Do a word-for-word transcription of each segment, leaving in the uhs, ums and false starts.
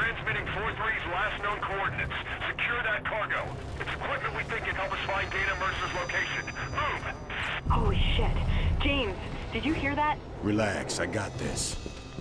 transmitting four three's last known coordinates. Secure that cargo. It's equipment we think can help us find Data Mercer's location. Move! Holy shit. James, did you hear that? Relax, I got this.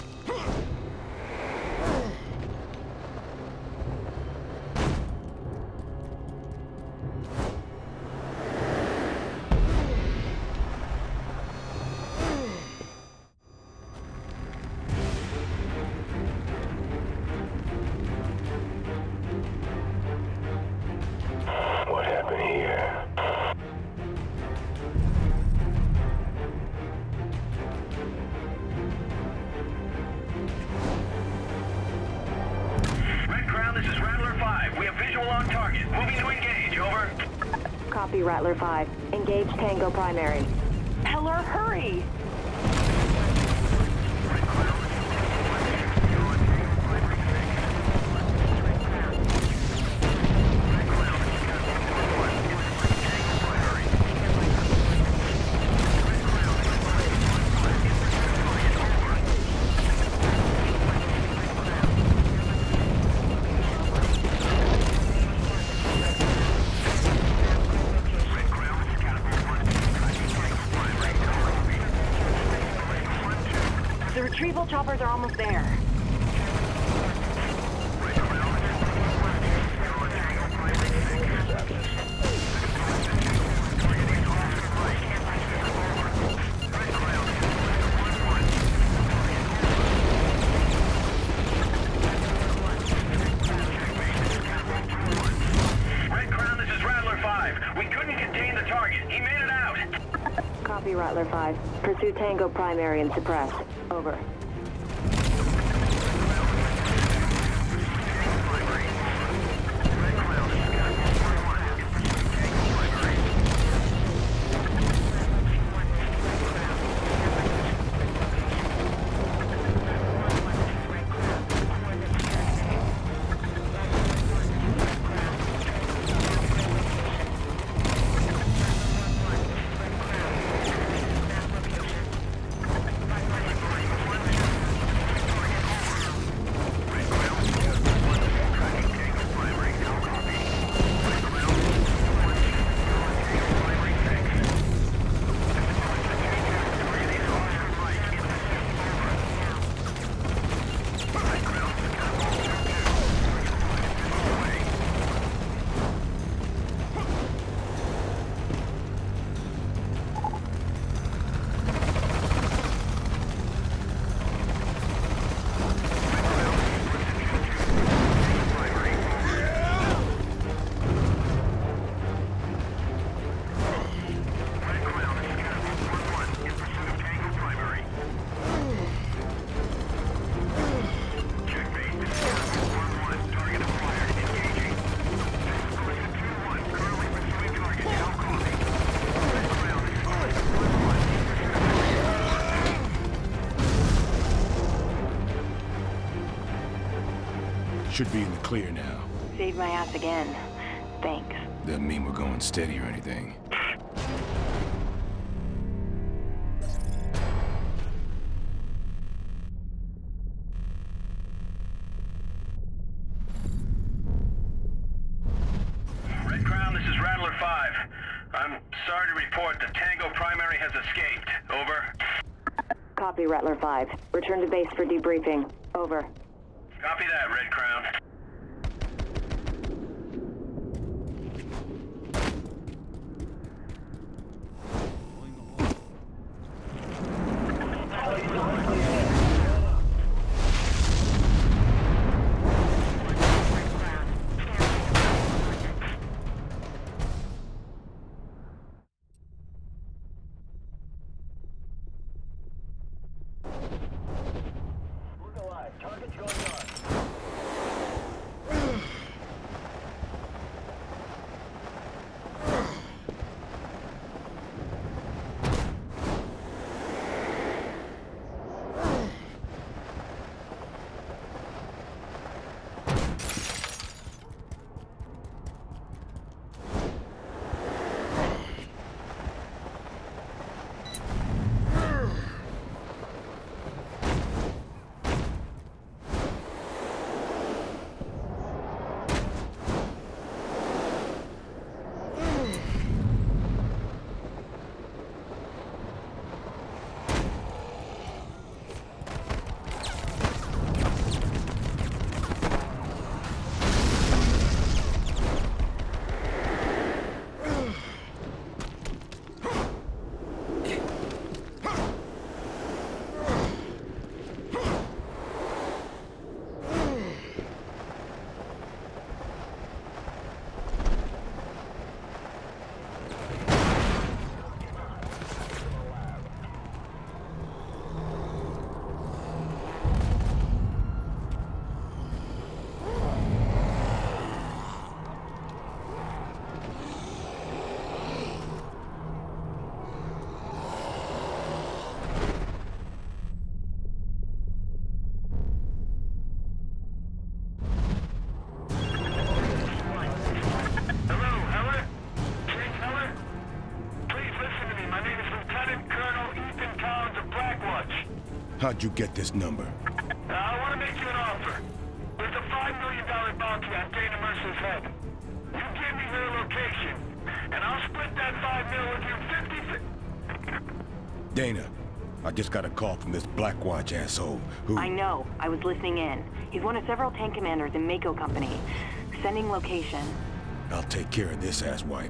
What happened here? Red Crown, this is Rattler five. We have visual on target. Moving to engage, over. Copy, Rattler five. Engage Tango Primary. Heller, hurry! The retrieval choppers are almost there. Red Crown, this is Rattler five. We couldn't contain the target. He made it out. Copy, Rattler five. Pursue Tango Primary and suppress. Over. Should be in the clear now. Saved my ass again. Thanks. Doesn't mean we're going steady or anything. Red Crown, this is Rattler five. I'm sorry to report that Tango Primary has escaped. Over. Copy, Rattler five. Return to base for debriefing. Over. Copy that, Red Crown. Target going on. How'd you get this number? Uh, I want to make you an offer. There's a five million dollar bounty on Dana Mercer's head. You give me their location, and I'll split that five mil with you fifty. Dana, I just got a call from this Blackwatch asshole who... I know. I was listening in. He's one of several tank commanders in Mako Company. Sending location. I'll take care of this asswipe.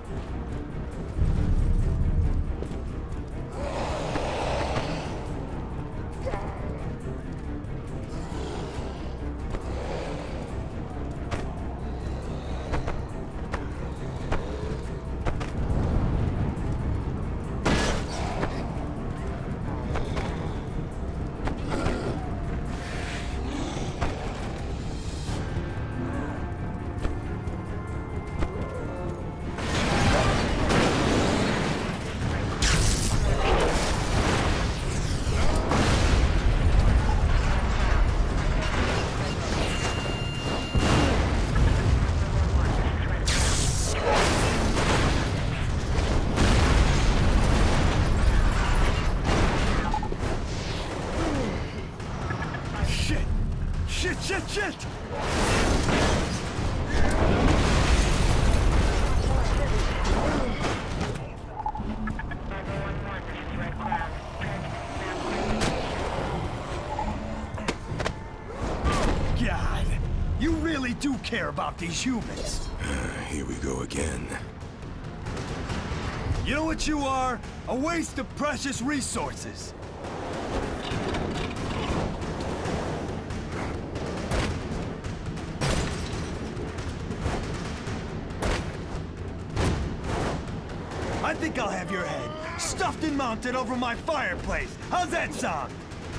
Shit, shit, shit! God, you really do care about these humans. Here we go again. You know what you are? A waste of precious resources. I think I'll have your head stuffed and mounted over my fireplace. How's that sound?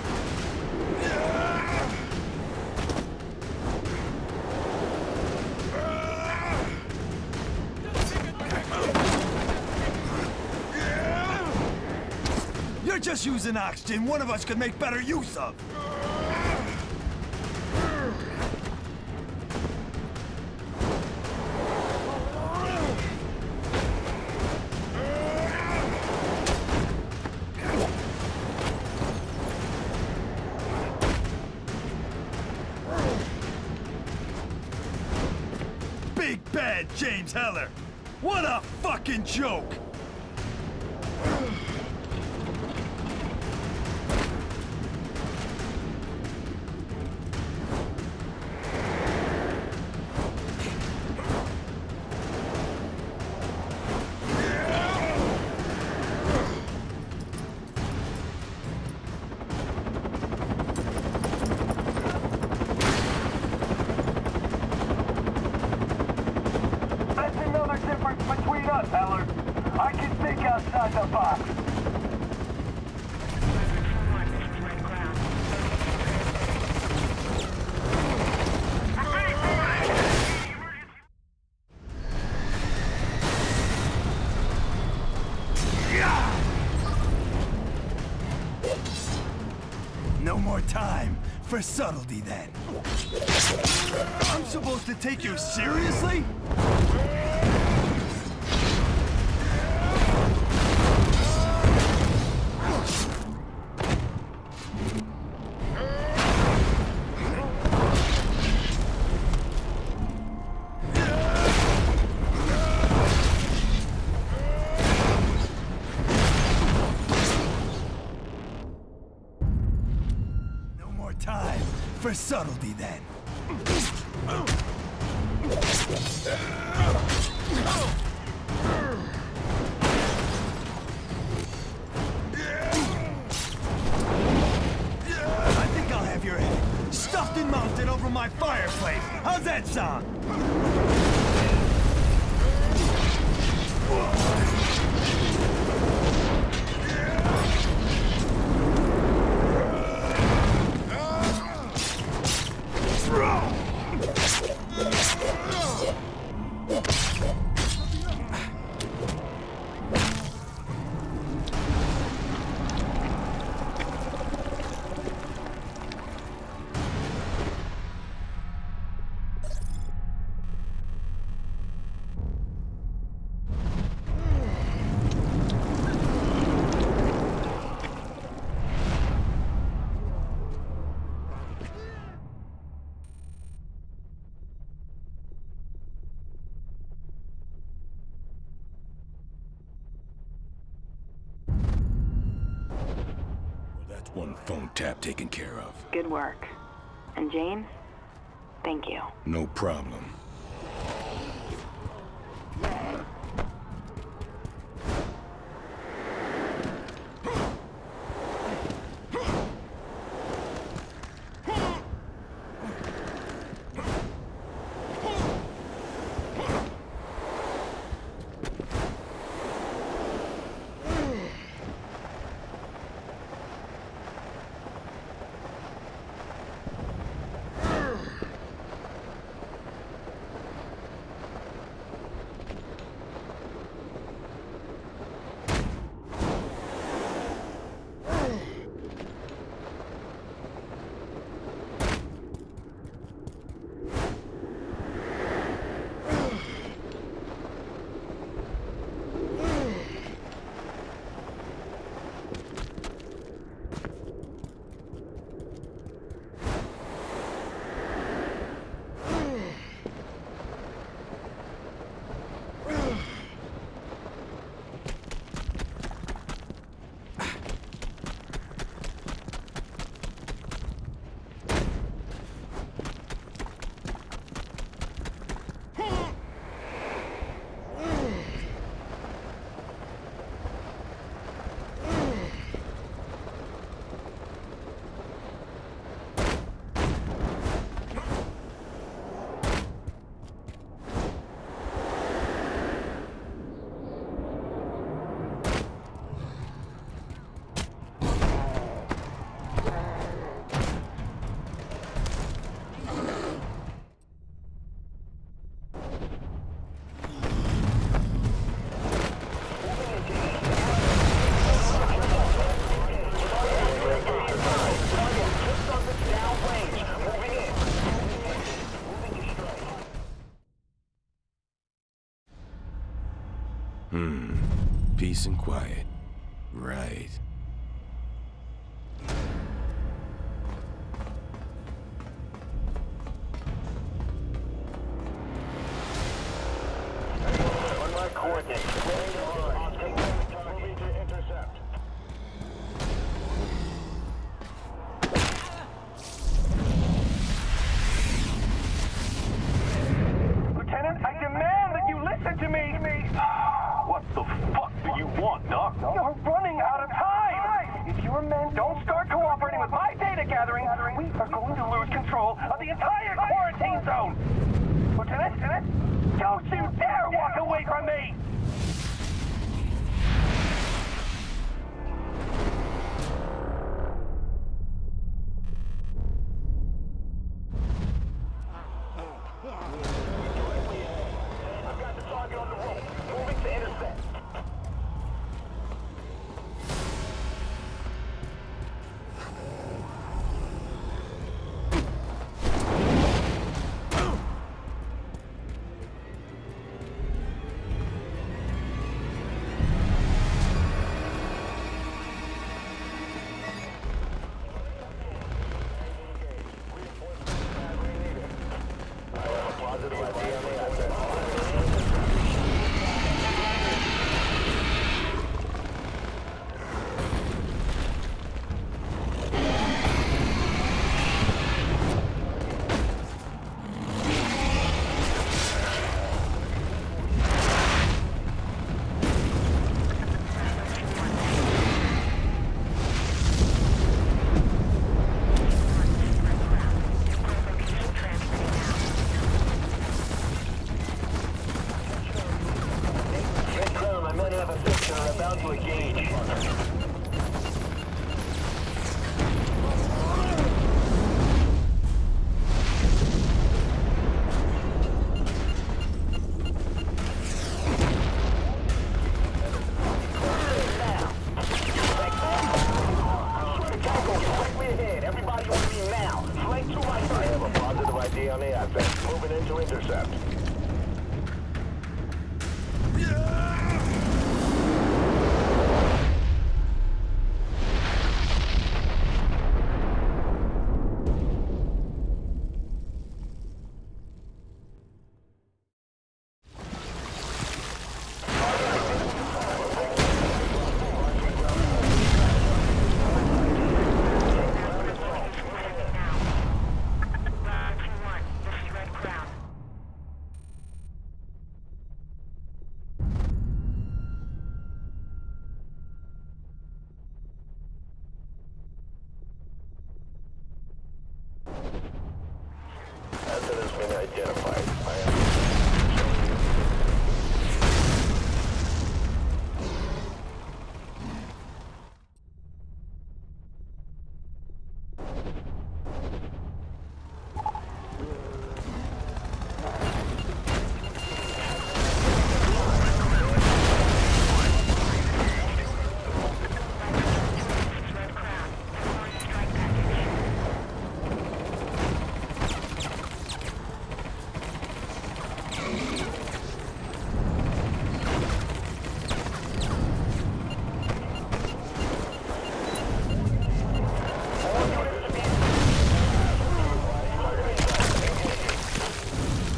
You're just using oxygen one of us could make better use of. Big bad James Heller. What a fucking joke! Between us, Heller. I can think outside the box. No more time for subtlety, then. I'm supposed to take you seriously? Time for subtlety, then. I think I'll have your head stuffed and mounted over my fireplace. How's that sound? That's one phone tap taken care of. Good work. And James, thank you. No problem. Hmm. Peace and quiet. Right. On my coordinates. I'll take them to moving to intercept. Lieutenant, I demand that you listen to me! What the fuck do you want, Doc? You're running out of time! If your men don't start cooperating with my data gathering, we are going to lose control of the entire quarantine zone! Lieutenant, Lieutenant, don't you dare walk away from me! I've got the target on the rope, moving to intercept. About to engage. Everybody on me now. Flank to my side. I have a positive I D on the asset. Moving into intercept. identified. I am...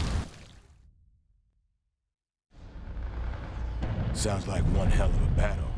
Sounds like one hell of a battle.